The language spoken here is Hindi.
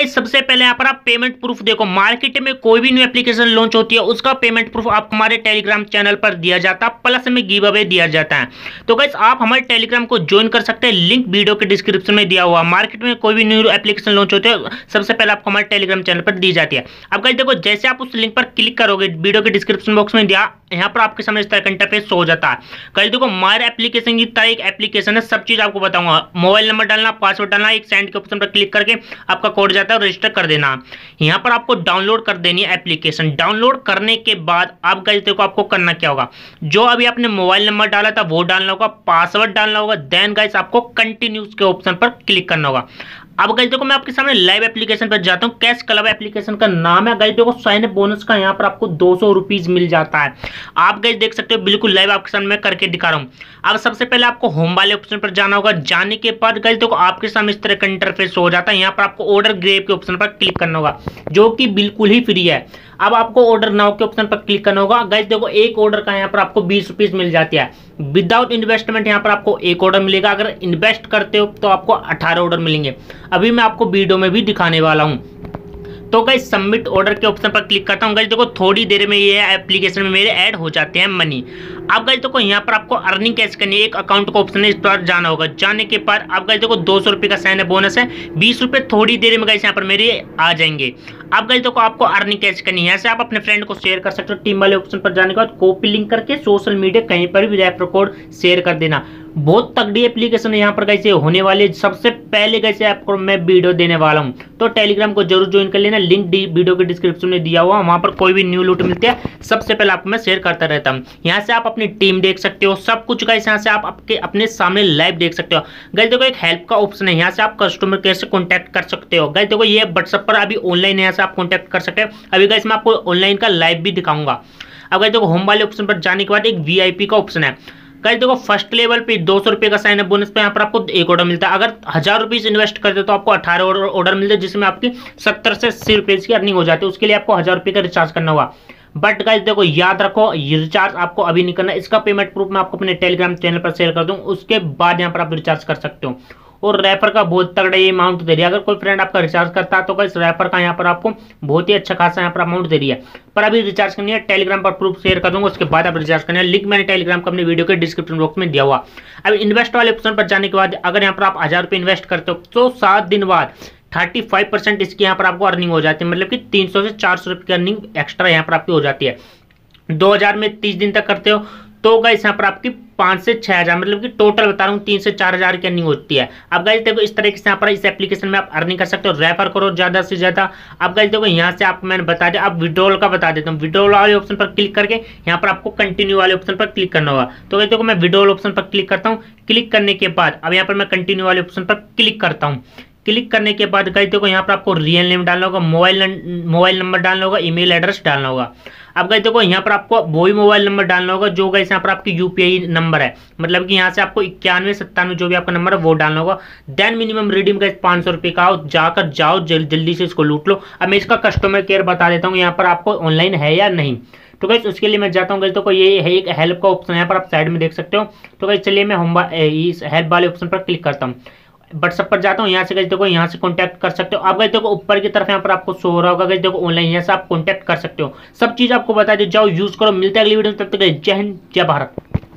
सबसे पहले यहाँ पर आप पेमेंट प्रूफ देखो, मार्केट में कोई भी न्यू एप्लीकेशन लॉन्च होती है उसका पेमेंट प्रूफ आप हमारे टेलीग्राम चैनल पर दिया जाता है, प्लस में गिव अवे दिया जाता है। तो गाइस आप हमारे टेलीग्राम को ज्वाइन कर सकते हैं, लिंक वीडियो के डिस्क्रिप्शन में दिया हुआ। मार्केट में कोई भी न्यू एप्लीकेशन लॉन्च होती है सबसे पहले आपको हमारे टेलीग्राम चैनल पर दी जाती है। अब गाइस देखो, जैसे आप उस लिंक पर क्लिक करोगे, वीडियो के डिस्क्रिप्शन बॉक्स में दिया, यहाँ पर आपके सामने इस तरह का इंटरफेस शो हो जाता है। गाइस देखो, माय एप्लीकेशन की तरह एक एप्लीकेशन है, सब चीज आपको बताऊंगा। मोबाइल नंबर डालना, पासवर्ड डालना, एक सेंड के ऑप्शन पर क्लिक करके आपका कोड जाता है और रजिस्टर कर देना। यहाँ पर आपको डाउनलोड कर देनी है एप्लीकेशन। डाउनलोड करने के बाद आप गाइस देखो आपको करना क्या होगा, जो अभी आपने मोबाइल नंबर डाला था वो डालना होगा, पासवर्ड डालना होगा, देन गाइस आपको कंटिन्यूज के ऑप्शन पर क्लिक करना होगा। अब गाइस देखो, मैं आपके सामने लाइव एप्लीकेशन पर जाता हूं। कैश क्लब एप्लीकेशन का नाम है। गाइस देखो, साइन अप बोनस का यहाँ पर आपको 200 रुपीज मिल जाता है। आप गाइस देख सकते हो, बिल्कुल लाइव आपके सामने मैं करके दिखा रहा हूँ। अब सबसे पहले आपको होम वाले ऑप्शन पर जाना होगा। जाने के बाद गाइस देखो आपके सामने इस तरह का इंटरफेस हो जाता है। यहाँ पर आपको ऑर्डर ग्रेब के ऑप्शन पर क्लिक करना होगा, जो कि बिल्कुल ही फ्री है। अब आपको ऑर्डर नाउ के ऑप्शन पर क्लिक करना होगा। गाइस देखो, एक ऑर्डर का यहाँ पर आपको 20 रुपीज मिल जाती है। विदाउट इन्वेस्टमेंट यहाँ पर आपको एक ऑर्डर मिलेगा। अगर इन्वेस्ट करते हो तो आपको 18 ऑर्डर मिलेंगे। अभी मैं आपको वीडियो में भी दिखाने वाला हूँ। तो गाइस सबमिट ऑर्डर के ऑप्शन पर क्लिक करता हूँ। गाइस देखो, थोड़ी देर में ये एप्लीकेशन में मेरे ऐड हो जाते हैं मनी। अब गाइस देखो, यहाँ पर आपको अर्निंग कैसे करनी है, एक अकाउंट का ऑप्शन है, इस पर जाना होगा। जाने के बाद अब गाइस देखो 200 रुपये का साइन अप बोनस है, 20 रुपये थोड़ी देर में गाइस यहाँ पर मेरे आ जाएंगे। अब गाइस देखो आपको अर्निंग कैसे करनी है, यहाँ से आप अपने फ्रेंड को शेयर कर सकते हो। टीम वाले ऑप्शन पर जाने के बाद कॉपी लिंक करके सोशल मीडिया कहीं पर भी रेफर कोड शेयर कर देना। बहुत तगड़ी एप्लीकेशन है यहाँ पर गाइस होने वाली है। सबसे पहले गाइस आपको मैं वीडियो देने वाला हूँ, तो टेलीग्राम को जरूर ज्वाइन कर लेना। लिंक वीडियो के डिस्क्रिप्शन में दिया हुआ, वहां पर कोई भी न्यू लूट मिलती है सबसे पहले आपको मैं शेयर करता रहता हूँ। यहाँ से आप अपनी टीम देख सकते हो, सब कुछ गाइस यहाँ से आप आपके अपने सामने लाइव देख सकते हो। गाइस देखो, एक हेल्प का ऑप्शन है, यहाँ से आप कस्टमर केयर से कॉन्टैक्ट कर सकते हो। गाइस देखो, ये व्हाट्सएप पर अभी ऑनलाइन है, यहाँ से आप कॉन्टैक्ट कर सकते हो। अभी गाइस मैं आपको ऑनलाइन का लाइव भी दिखाऊंगा। अब गाइस देखो, होम वाले ऑप्शन पर जाने के बाद एक VIP का ऑप्शन है। गाइस देखो, फर्स्ट लेवल पे 200 रुपये का साइन अप बोनस पे यहाँ पर आपको एक ऑर्डर मिलता है। अगर 1000 रुपीज इन्वेस्ट करते हो तो आपको 18 ऑर्डर मिलते हैं, जिसमें आपकी 70 से 80 रुपये की अर्निंग हो जाती है। उसके लिए आपको 1000 रुपये का रिचार्ज करना होगा। बट गाइस देखो, याद रखो, ये रिचार्ज आपको अभी नहीं करना। इसका पेमेंट प्रूफ मैं आपको अपने टेलीग्राम चैनल पर शेयर कर दूँ, उसके बाद यहाँ पर आप रिचार्ज कर सकते हो। और रेफर का बहुत तगड़ा ये अमाउंट दे रही है। अगर कोई फ्रेंड आपका रिचार्ज करता है तो गाइस रेफर का यहाँ पर आपको बहुत ही अच्छा खासा यहाँ पर अमाउंट दे रही है। पर अभी रिचार्ज करनी है, टेलीग्राम पर प्रूफ शेयर कर दूंगा, उसके बाद आप रिचार्ज करना है। लिंक मैंने टेलीग्राम का अपने वीडियो के डिस्क्रिप्शन बॉक्स में दिया हुआ। अब इन्वेस्ट वाले ऑप्शन पर जाने के बाद अगर यहाँ पर आप 1000 रुपये इन्वेस्ट करते हो तो 7 दिन बाद 35% इसकी यहाँ पर आपको अर्निंग हो जाती है। मतलब कि 300 से 400 रुपये की अर्निंग एक्स्ट्रा यहाँ पर आपकी हो जाती है। 2000 में 30 दिन तक करते हो तो गाइस यहाँ पर आपकी 5 से 6000, मतलब कि टोटल बता रहा हूँ 3 से 4000 की अर्निंग होती है। अब गाइस देखो, इस तरीके से यहाँ पर इस एप्लीकेशन में आप अर्निंग कर सकते हो। रेफर करो ज्यादा से ज्यादा। अब गाइस देखो, यहाँ से आपको मैंने बता दिया। अब विड्रॉल का बता देता हूँ। विड्रॉल वाले ऑप्शन पर क्लिक करके यहाँ पर आपको कंटिन्यू वाले ऑप्शन पर क्लिक करना होगा। तो गाइस देखो, मैं विड्रॉल ऑप्शन पर क्लिक करता हूँ। क्लिक करने के बाद अब यहाँ पर मैं कंटिन्यू वाले ऑप्शन पर क्लिक करता हूँ। क्लिक करने के बाद गाइस देखो, यहाँ पर आपको रियल नेम डालना होगा, मोबाइल नंबर डालना होगा, ईमेल एड्रेस डालना होगा। अब गाइस देखो, यहाँ पर आपको वही मोबाइल नंबर डालना होगा जो गाइस यहाँ पर आपकी UPI नंबर है। मतलब कि यहाँ से आपको 9197 जो भी आपका नंबर है वो डालना होगा। देन मिनिमम रिडीम गाइस 500 रुपये का जाओ जल्दी से इसको लूट लो। अब मैं इसका कस्टमर केयर बता देता हूँ, यहाँ पर आपको ऑनलाइन है या नहीं। तो गाइस उसके लिए मैं जाता हूँ। गाइस देखो, ये है एक हेल्प का ऑप्शन, यहाँ पर आप साइड में देख सकते हो। तो गाइस चलिए मैं इस हेल्प वाले ऑप्शन पर क्लिक करता हूँ। व्हाट्सएप पर जाता हूँ। यहाँ से गाइस देखो, यहाँ से कांटेक्ट कर सकते हो। अब गाइस देखो, ऊपर की तरफ यहाँ पर आपको शो हो रहा होगा। गाइस देखो, ऑनलाइन यहाँ से आप कांटेक्ट कर सकते हो। सब चीज आपको बता दे, जाओ यूज करो। मिलता है अगली वीडियो में, तब तक जय हिंद जय भारत।